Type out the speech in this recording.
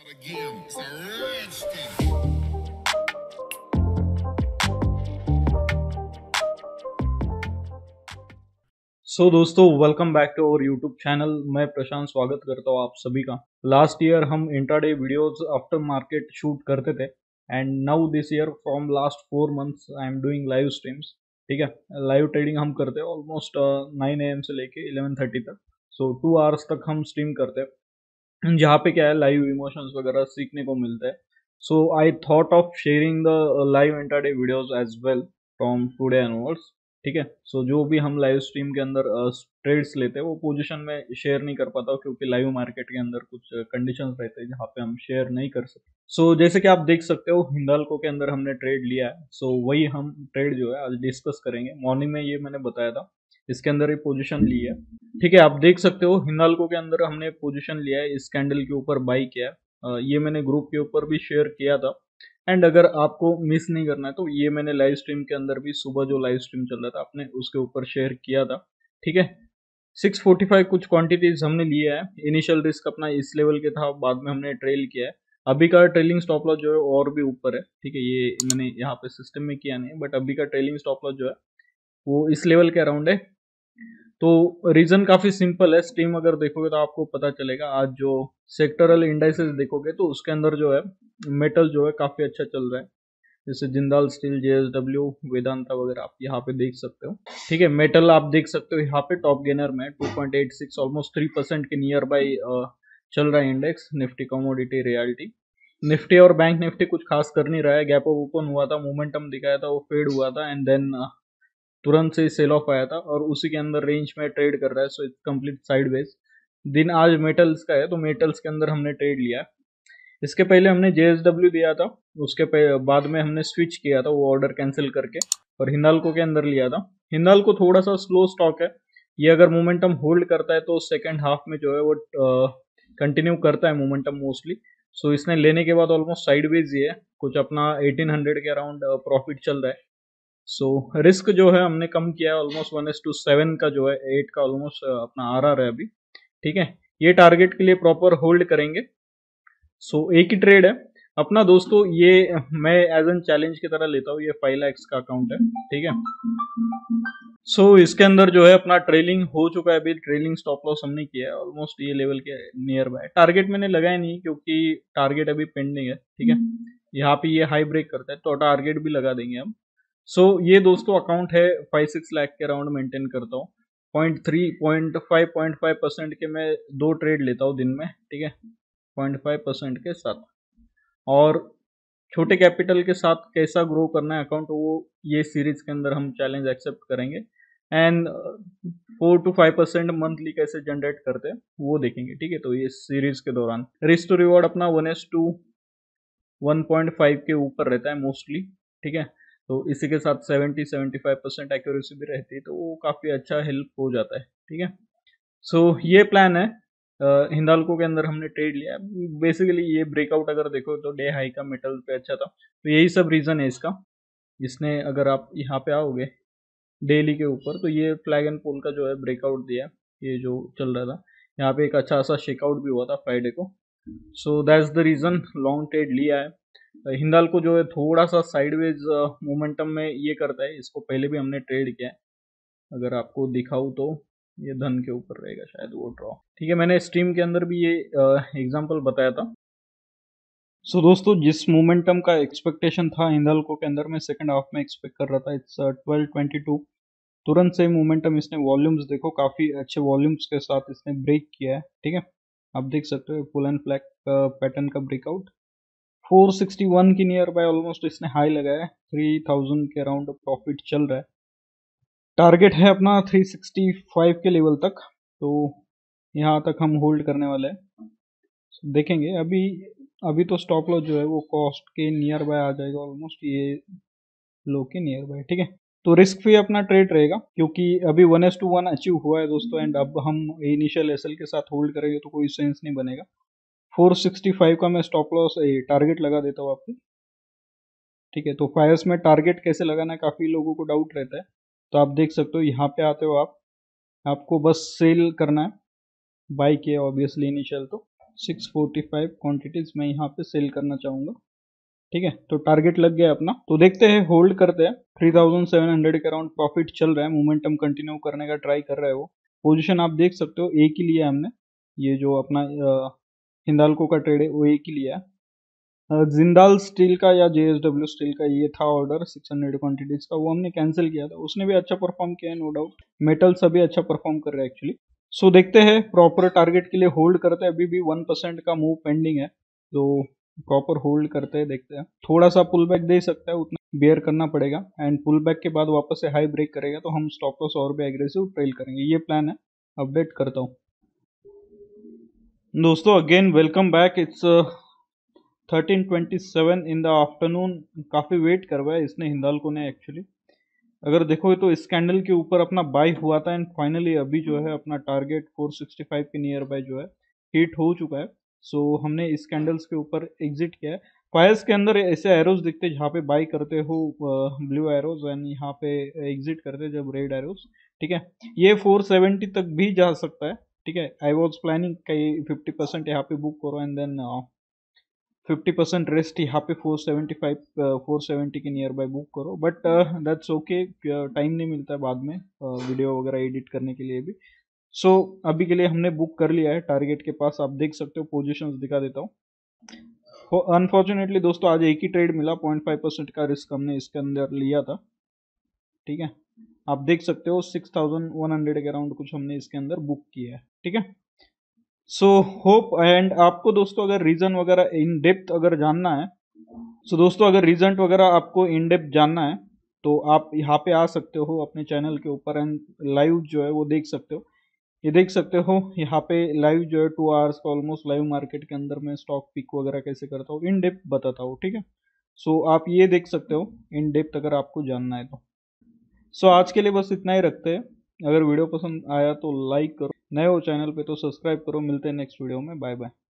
again. It's a rich thing. दोस्तों welcome back to our YouTube channel. मैं प्रशांत स्वागत करता हूँ आप सभी का। लास्ट ईयर हम intraday videos after market shoot करते थे and now this year from last 4 months I am doing live streams. ठीक है, लाइव ट्रेडिंग हम करते हैं ऑलमोस्ट 9 AM से लेके 11:30 तक। 2 hours तक हम स्ट्रीम करते हैं जहाँ पे क्या है लाइव इमोशंस वगैरह सीखने को मिलते हैं। I thought of sharing the live intraday videos as well from today onwards. ठीक है, जो भी हम लाइव स्ट्रीम के अंदर ट्रेड्स लेते हैं वो पोजीशन में शेयर नहीं कर पाता क्योंकि लाइव मार्केट के अंदर कुछ कंडीशंस रहते हैं जहाँ पे हम शेयर नहीं कर सकते। जैसे कि आप देख सकते हो हिंडाल्को के अंदर हमने ट्रेड लिया है। वही हम ट्रेड जो है आज डिस्कस करेंगे। मॉर्निंग में ये मैंने बताया था, इसके अंदर ये पोजीशन ली है। ठीक है, आप देख सकते हो हिंडाल्को के अंदर हमने पोजीशन लिया है, इस कैंडल के ऊपर बाई किया है। ये मैंने ग्रुप के ऊपर भी शेयर किया था एंड अगर आपको मिस नहीं करना है तो ये मैंने लाइव स्ट्रीम के अंदर भी सुबह जो लाइव स्ट्रीम चल रहा था आपने उसके ऊपर शेयर किया था। ठीक है, 645 कुछ क्वांटिटीज हमने लिया है। इनिशियल रिस्क अपना इस लेवल के था, बाद में हमने ट्रेल किया है। अभी का ट्रेलिंग स्टॉप लॉस जो है और भी ऊपर है। ठीक है, ये मैंने यहाँ पे सिस्टम में किया नहीं, बट अभी का ट्रेलिंग स्टॉप लॉस जो है वो इस लेवल के अराउंड है। रीजन काफी सिंपल है। स्ट्रीम अगर देखोगे तो आपको पता चलेगा। आज जो सेक्टरल इंडाइसेस देखोगे तो उसके अंदर जो है मेटल जो है काफी अच्छा चल रहा है, जैसे जिंदाल स्टील, जेएसडब्ल्यू, वेदांता वगैरह आप यहाँ पे देख सकते हो। ठीक है, मेटल आप देख सकते हो यहाँ पे टॉप गेनर में 2.86 ऑलमोस्ट 3% के नियर बाई चल रहा है index. Nifty, commodity, realty. Nifty और बैंक निफ्टी कुछ खास कर नहीं रहा है। गैप अप ओपन हुआ था, मोमेंटम दिखाया था, वो फेड हुआ था एंड देन तुरंत से सेल ऑफ आया था और उसी के अंदर रेंज में ट्रेड कर रहा है। It's complete sideways. दिन आज मेटल्स का है तो मेटल्स के अंदर हमने ट्रेड लिया। इसके पहले हमने जेएसडब्ल्यू दिया था, उसके बाद में हमने स्विच किया था वो ऑर्डर कैंसिल करके और हिंडाल्को के अंदर लिया था। हिंडाल्को थोड़ा सा स्लो स्टॉक है, ये अगर मोमेंटम होल्ड करता है तो सेकेंड हाफ में जो है वो कंटिन्यू करता है मोमेंटम मोस्टली। इसने लेने के बाद ऑलमोस्ट साइडवेज ही है, कुछ अपना 1800 के अराउंड प्रॉफिट चल रहा है। रिस्क जो है हमने कम किया है, ऑलमोस्ट 1:7 का जो है 8 का ऑलमोस्ट अपना आ रहा है अभी। ठीक है, ये टारगेट के लिए प्रॉपर होल्ड करेंगे। एक ही ट्रेड है अपना दोस्तों, ये मैं एज एन चैलेंज की तरह लेता हूँ। ये 5 लाख का अकाउंट है। ठीक है, इसके अंदर जो है अपना ट्रेलिंग हो चुका है। अभी ट्रेलिंग स्टॉप लॉस हमने किया है ऑलमोस्ट ये लेवल के नियर बाय। टारगेट मैंने लगाया नहीं क्योंकि टारगेट अभी पेंडिंग है। ठीक है, यहाँ पे ये हाई ब्रेक करता है तो टारगेट भी लगा देंगे हम। ये दोस्तों अकाउंट है 5-6 लाख के अराउंड मेंटेन करता हूँ। 0.5% के मैं 2 ट्रेड लेता हूँ दिन में। ठीक है, 0.5% के साथ। और छोटे कैपिटल के साथ कैसा ग्रो करना है अकाउंट, वो ये सीरीज के अंदर हम चैलेंज एक्सेप्ट करेंगे एंड 4-5% मंथली कैसे जनरेट करते हैं वो देखेंगे। ठीक है, तो ये सीरीज के दौरान रिस्क टू रिवॉर्ड अपना 1:1.5 के ऊपर रहता है मोस्टली। ठीक है, तो इसी के साथ 70-75% एक्यूरेसी भी रहती है, तो वो काफ़ी अच्छा हेल्प हो जाता है। ठीक है, ये प्लान है। हिंडाल्को के अंदर हमने ट्रेड लिया। बेसिकली ये ब्रेकआउट अगर देखो तो डे हाई का मेटल पे अच्छा था, तो यही सब रीज़न है इसका। इसने अगर आप यहाँ पे आओगे डेली के ऊपर तो ये फ्लैग एंड पोल का जो है ब्रेकआउट दिया, ये जो चल रहा था यहाँ पे एक अच्छा सा शेकआउट भी हुआ था फ्राइडे को। That's the reason long trade लिया है। हिंडाल्को जो है थोड़ा सा साइडवेज मोमेंटम में ये करता है, इसको पहले भी हमने ट्रेड किया है। अगर आपको दिखाऊँ तो ये धन के ऊपर रहेगा शायद वो ड्रॉ। ठीक है, मैंने स्ट्रीम के अंदर भी ये एग्जांपल बताया था। दोस्तों जिस मोमेंटम का एक्सपेक्टेशन था हिंडाल्को के अंदर, मैं सेकंड हाफ में एक्सपेक्ट कर रहा था। इट्स 12:22। तुरंत से मोमेंटम, इसने वॉल्यूम्स देखो काफ़ी अच्छे वॉल्यूम्स के साथ इसने ब्रेक किया है। ठीक है, आप देख सकते हो पुल एंड फ्लैग पैटर्न का ब्रेकआउट 461 की नियर बाय ऑलमोस्ट इसने हाई लगाया है। 3000 के अराउंड प्रॉफिट चल रहा है। टारगेट है अपना 365 के लेवल तक, तो यहाँ तक हम होल्ड करने वाले हैं। देखेंगे अभी तो स्टॉप लॉस जो है वो कॉस्ट के नियर बाय आ जाएगा ऑलमोस्ट, ये लो के नियर बाय। ठीक है, तो रिस्क फ्री अपना ट्रेड रहेगा क्योंकि अभी 1:1 अचीव हुआ है दोस्तों एंड अब हम इनिशियल एसएल के साथ होल्ड करेंगे तो कोई सेंस नहीं बनेगा। 465 का मैं स्टॉप लॉस टारगेट लगा देता हूँ आपको। ठीक है, तो फायर्स में टारगेट कैसे लगाना है काफ़ी लोगों को डाउट रहता है, तो आप देख सकते हो यहाँ पे आते हो आप, आपको बस सेल करना है। बाई किया ऑब्वियसली इनिशियल, तो 645 क्वांटिटीज मैं यहाँ पे सेल करना चाहूँगा। ठीक है, तो टारगेट लग गया अपना। तो देखते हैं, होल्ड करते हैं। 3700 के अराउंड प्रॉफिट चल रहा है, मोमेंटम कंटिन्यू करने का ट्राई कर रहा है वो। पोजीशन आप देख सकते हो, एक ही लिया है हमने। ये जो अपना हिंदाल्को का ट्रेड है वो एक ही लिया है। जिंदाल स्टील का या जेएसडब्ल्यू स्टील का ये था ऑर्डर 600 क्वांटिटीज का, वो हमने कैंसिल किया था। उसने भी अच्छा परफॉर्म किया है, नो डाउट। मेटल सभी अच्छा परफॉर्म कर रहे हैं एक्चुअली। सो देखते हैं, प्रॉपर टारगेट के लिए होल्ड करते हैं। अभी भी 1% का मूव पेंडिंग है, तो प्रॉपर होल्ड करते हैं। देखते हैं, थोड़ा सा पुल बैक दे सकता है, उतना बेयर करना पड़ेगा। एंड पुल बैक के बाद वापस से हाई ब्रेक करेगा तो हम स्टॉप लॉस और भी एग्रेसिव ट्रेल करेंगे। ये प्लान है, अपडेट करता हूँ। दोस्तों again welcome back. It's 13:27 in the afternoon. काफ़ी वेट करवाया इसने, हिंदाल्को ने एक्चुअली। अगर देखोगे तो इस कैंडल के ऊपर अपना बाय हुआ था एंड फाइनली अभी जो है अपना टारगेट 465 के नियर बाय जो है हिट हो चुका है। सो हमने इस कैंडल्स के ऊपर एग्जिट किया है। फायर्स के अंदर ऐसे एरोज दिखते हैं जहाँ पे बाय करते हो ब्लू एरोज, एंड यहाँ पे एग्जिट करते हैं जब रेड एरोज। ठीक है, ये 470 तक भी जा सकता है। ठीक है, आई वॉज प्लानिंग कई 50% यहाँ पे बुक करो एंड देन 50% रेस्ट यहाँ पे 475 470 के नियर बाय बुक करो, बट दैट्स ओके। टाइम नहीं मिलता है बाद में वीडियो वगैरह एडिट करने के लिए भी। सो अभी के लिए हमने बुक कर लिया है टारगेट के पास। आप देख सकते हो, पोजीशंस दिखा देता हूँ। अनफॉर्चुनेटली दोस्तों आज एक ही ट्रेड मिला, 0.5% का रिस्क हमने इसके अंदर लिया था। ठीक है, आप देख सकते हो 6100 के अराउंड कुछ हमने इसके अंदर बुक किया है। ठीक है, सो होप। एंड आपको दोस्तों अगर रीजन वगैरह इन डेप्थ अगर जानना है, दोस्तों अगर रीजन वगैरह आपको इन डेप्थ जानना है तो आप यहाँ पे आ सकते हो अपने चैनल के ऊपर एंड लाइव जो है वो देख सकते हो। ये देख सकते हो यहाँ पे लाइव जो है 2 आवर्स का ऑलमोस्ट लाइव मार्केट के अंदर मैं स्टॉक पिक वगैरह कैसे करता हूँ, इन डेप्थ बताता हूँ। ठीक है, सो आप ये देख सकते हो इन डेप्थ अगर आपको जानना है तो। सो आज के लिए बस इतना ही रखते हैं। अगर वीडियो पसंद आया तो लाइक करो, नए हो चैनल पे तो सब्सक्राइब करो। मिलते हैं नेक्स्ट वीडियो में, बाय बाय।